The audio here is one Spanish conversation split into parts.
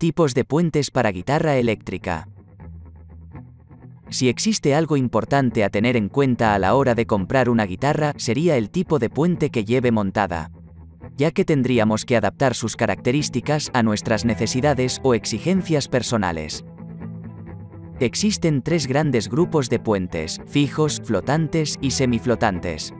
Tipos de puentes para guitarra eléctrica. Si existe algo importante a tener en cuenta a la hora de comprar una guitarra, sería el tipo de puente que lleve montada, ya que tendríamos que adaptar sus características a nuestras necesidades o exigencias personales. Existen tres grandes grupos de puentes: fijos, flotantes y semiflotantes.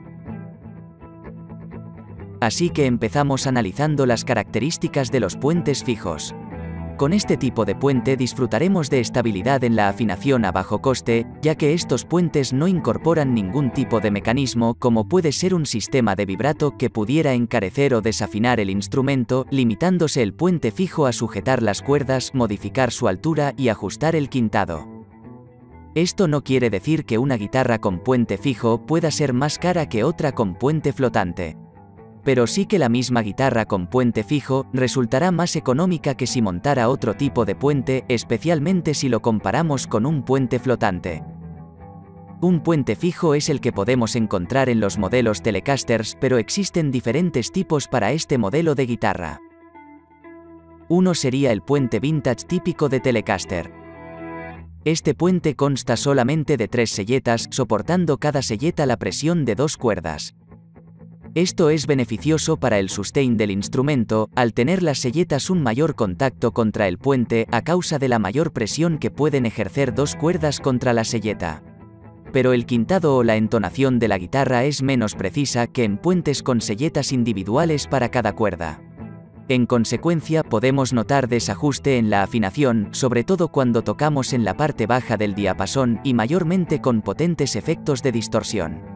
Así que empezamos analizando las características de los puentes fijos. Con este tipo de puente disfrutaremos de estabilidad en la afinación a bajo coste, ya que estos puentes no incorporan ningún tipo de mecanismo, como puede ser un sistema de vibrato que pudiera encarecer o desafinar el instrumento, limitándose el puente fijo a sujetar las cuerdas, modificar su altura y ajustar el quintado. Esto no quiere decir que una guitarra con puente fijo pueda ser más cara que otra con puente flotante. Pero sí que la misma guitarra con puente fijo resultará más económica que si montara otro tipo de puente, especialmente si lo comparamos con un puente flotante. Un puente fijo es el que podemos encontrar en los modelos Telecasters, pero existen diferentes tipos para este modelo de guitarra. Uno sería el puente vintage típico de Telecaster. Este puente consta solamente de 3 selletas, soportando cada selleta la presión de 2 cuerdas. Esto es beneficioso para el sustain del instrumento, al tener las selletas un mayor contacto contra el puente a causa de la mayor presión que pueden ejercer 2 cuerdas contra la selleta. Pero el quintado o la entonación de la guitarra es menos precisa que en puentes con selletas individuales para cada cuerda. En consecuencia, podemos notar desajuste en la afinación, sobre todo cuando tocamos en la parte baja del diapasón y mayormente con potentes efectos de distorsión.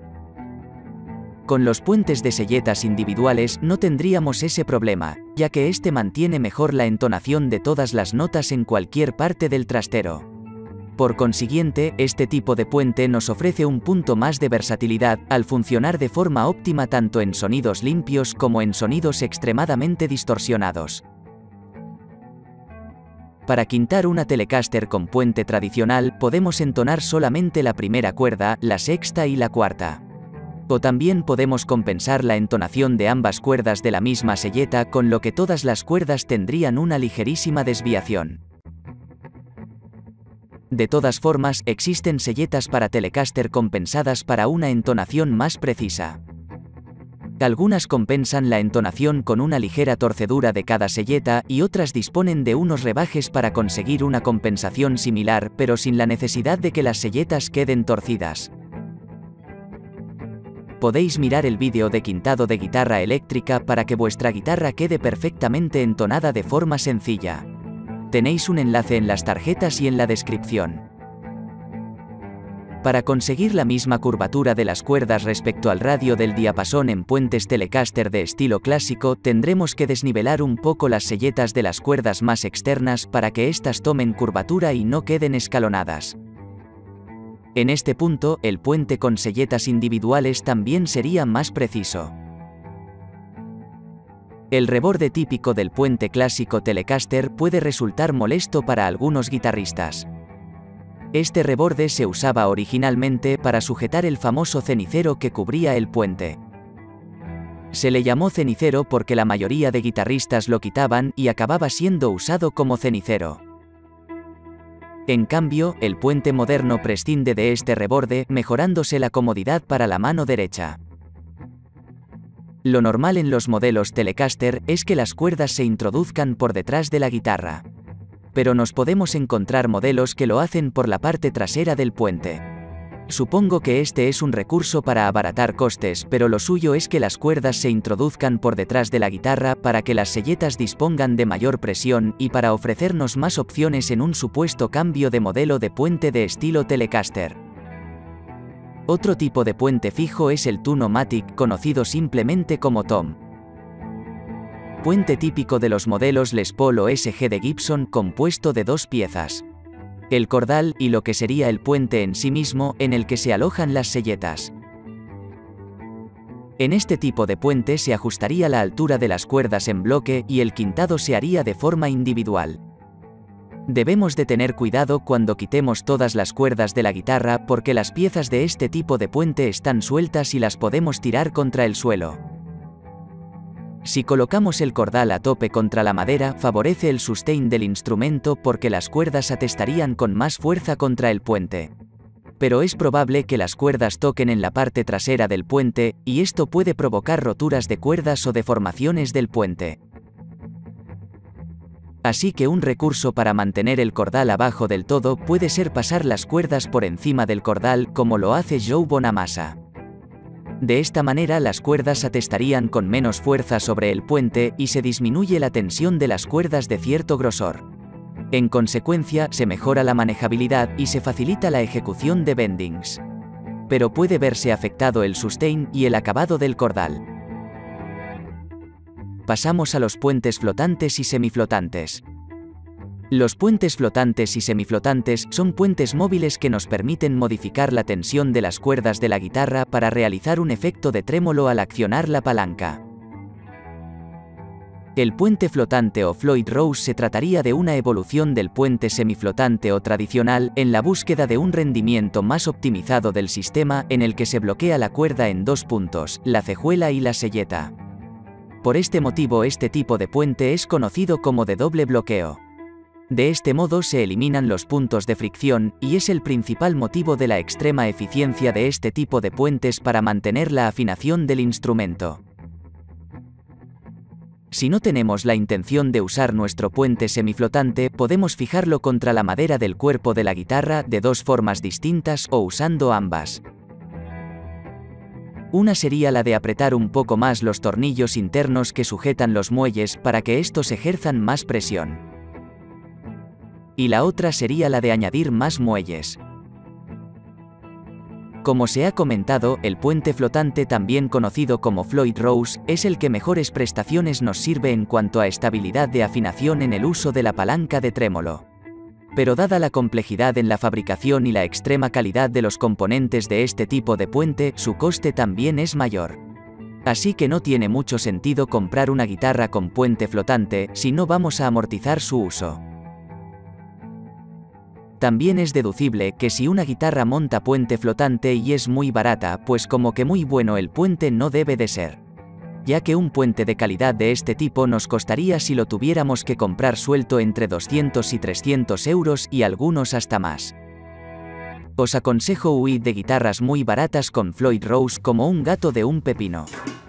Con los puentes de selletas individuales no tendríamos ese problema, ya que este mantiene mejor la entonación de todas las notas en cualquier parte del trastero. Por consiguiente, este tipo de puente nos ofrece un punto más de versatilidad, al funcionar de forma óptima tanto en sonidos limpios como en sonidos extremadamente distorsionados. Para quintar una Telecaster con puente tradicional, podemos entonar solamente la primera cuerda, la sexta y la cuarta. O también podemos compensar la entonación de ambas cuerdas de la misma selleta, con lo que todas las cuerdas tendrían una ligerísima desviación. De todas formas, existen selletas para Telecaster compensadas para una entonación más precisa. Algunas compensan la entonación con una ligera torcedura de cada selleta y otras disponen de unos rebajes para conseguir una compensación similar, pero sin la necesidad de que las selletas queden torcidas. Podéis mirar el vídeo de quintado de guitarra eléctrica para que vuestra guitarra quede perfectamente entonada de forma sencilla. Tenéis un enlace en las tarjetas y en la descripción. Para conseguir la misma curvatura de las cuerdas respecto al radio del diapasón en puentes Telecaster de estilo clásico, tendremos que desnivelar un poco las selletas de las cuerdas más externas para que éstas tomen curvatura y no queden escalonadas. En este punto, el puente con selletas individuales también sería más preciso. El reborde típico del puente clásico Telecaster puede resultar molesto para algunos guitarristas. Este reborde se usaba originalmente para sujetar el famoso cenicero que cubría el puente. Se le llamó cenicero porque la mayoría de guitarristas lo quitaban y acababa siendo usado como cenicero. En cambio, el puente moderno prescinde de este reborde, mejorándose la comodidad para la mano derecha. Lo normal en los modelos Telecaster es que las cuerdas se introduzcan por detrás de la guitarra. Pero nos podemos encontrar modelos que lo hacen por la parte trasera del puente. Supongo que este es un recurso para abaratar costes, pero lo suyo es que las cuerdas se introduzcan por detrás de la guitarra para que las selletas dispongan de mayor presión y para ofrecernos más opciones en un supuesto cambio de modelo de puente de estilo Telecaster. Otro tipo de puente fijo es el Tune-o-matic, conocido simplemente como Tom. Puente típico de los modelos Les Paul o SG de Gibson, compuesto de 2 piezas: el cordal y lo que sería el puente en sí mismo, en el que se alojan las selletas. En este tipo de puente se ajustaría la altura de las cuerdas en bloque y el quintado se haría de forma individual. Debemos de tener cuidado cuando quitemos todas las cuerdas de la guitarra porque las piezas de este tipo de puente están sueltas y las podemos tirar contra el suelo. Si colocamos el cordal a tope contra la madera, favorece el sustain del instrumento porque las cuerdas atestarían con más fuerza contra el puente. Pero es probable que las cuerdas toquen en la parte trasera del puente, y esto puede provocar roturas de cuerdas o deformaciones del puente. Así que un recurso para mantener el cordal abajo del todo puede ser pasar las cuerdas por encima del cordal, como lo hace Joe Bonamassa. De esta manera las cuerdas atestarían con menos fuerza sobre el puente y se disminuye la tensión de las cuerdas de cierto grosor. En consecuencia, se mejora la manejabilidad y se facilita la ejecución de bendings. Pero puede verse afectado el sustain y el acabado del cordal. Pasamos a los puentes flotantes y semiflotantes. Los puentes flotantes y semiflotantes son puentes móviles que nos permiten modificar la tensión de las cuerdas de la guitarra para realizar un efecto de trémolo al accionar la palanca. El puente flotante o Floyd Rose se trataría de una evolución del puente semiflotante o tradicional, en la búsqueda de un rendimiento más optimizado del sistema, en el que se bloquea la cuerda en dos puntos, la cejuela y la selleta. Por este motivo este tipo de puente es conocido como de doble bloqueo. De este modo se eliminan los puntos de fricción, y es el principal motivo de la extrema eficiencia de este tipo de puentes para mantener la afinación del instrumento. Si no tenemos la intención de usar nuestro puente semiflotante, podemos fijarlo contra la madera del cuerpo de la guitarra de dos formas distintas o usando ambas. Una sería la de apretar un poco más los tornillos internos que sujetan los muelles para que estos ejerzan más presión. Y la otra sería la de añadir más muelles. Como se ha comentado, el puente flotante, también conocido como Floyd Rose, es el que mejores prestaciones nos sirve en cuanto a estabilidad de afinación en el uso de la palanca de trémolo. Pero dada la complejidad en la fabricación y la extrema calidad de los componentes de este tipo de puente, su coste también es mayor. Así que no tiene mucho sentido comprar una guitarra con puente flotante si no vamos a amortizar su uso. También es deducible que si una guitarra monta puente flotante y es muy barata, pues como que muy bueno el puente no debe de ser. Ya que un puente de calidad de este tipo nos costaría, si lo tuviéramos que comprar suelto, entre 200 y 300 euros y algunos hasta más. Os aconsejo huir de guitarras muy baratas con Floyd Rose como un gato de un pepino.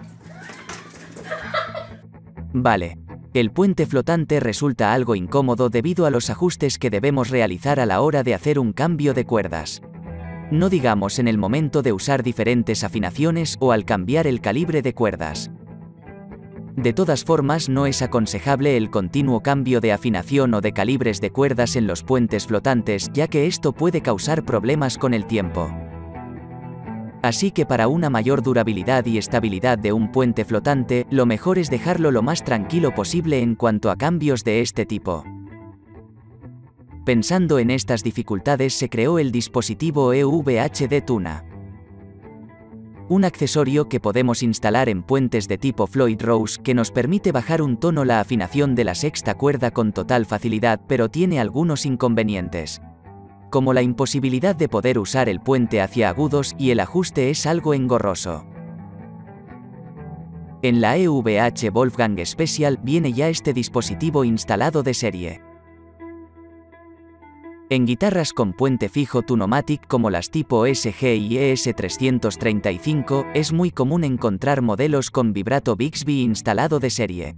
Vale. El puente flotante resulta algo incómodo debido a los ajustes que debemos realizar a la hora de hacer un cambio de cuerdas. No digamos en el momento de usar diferentes afinaciones o al cambiar el calibre de cuerdas. De todas formas, no es aconsejable el continuo cambio de afinación o de calibres de cuerdas en los puentes flotantes, ya que esto puede causar problemas con el tiempo. Así que para una mayor durabilidad y estabilidad de un puente flotante, lo mejor es dejarlo lo más tranquilo posible en cuanto a cambios de este tipo. Pensando en estas dificultades se creó el dispositivo EVHD Tuna. Un accesorio que podemos instalar en puentes de tipo Floyd Rose que nos permite bajar un tono la afinación de la sexta cuerda con total facilidad, pero tiene algunos inconvenientes. Como la imposibilidad de poder usar el puente hacia agudos y el ajuste es algo engorroso. En la EVH Wolfgang Special viene ya este dispositivo instalado de serie. En guitarras con puente fijo Tunomatic como las tipo SG y ES335, es muy común encontrar modelos con vibrato Bixby instalado de serie.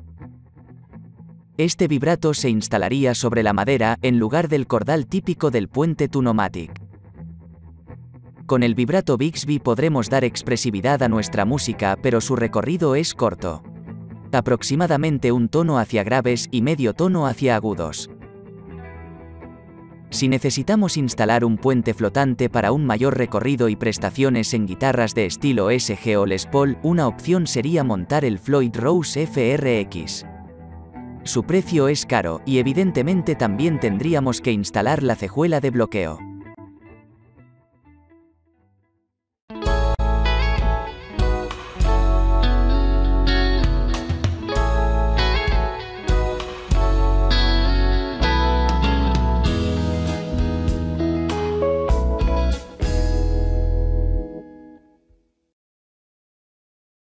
Este vibrato se instalaría sobre la madera, en lugar del cordal típico del puente Tunomatic. Con el vibrato Bixby podremos dar expresividad a nuestra música, pero su recorrido es corto. Aproximadamente un tono hacia graves y medio tono hacia agudos. Si necesitamos instalar un puente flotante para un mayor recorrido y prestaciones en guitarras de estilo SG o Les Paul, una opción sería montar el Floyd Rose FRX. Su precio es caro, y evidentemente también tendríamos que instalar la cejuela de bloqueo.